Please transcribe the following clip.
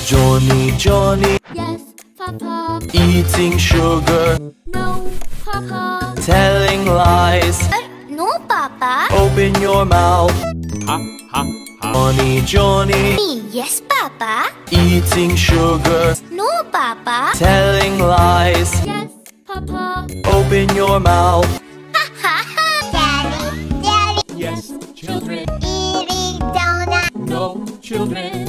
Johnny, Johnny, Yes, Papa. eating sugar, No, Papa. telling lies. No, Papa. Open your mouth. Johnny, Johnny, Me, yes, Papa. eating sugar, No, Papa. telling lies. Yes, Papa. Open your mouth. Daddy, Yes, children. eating donut. No, children.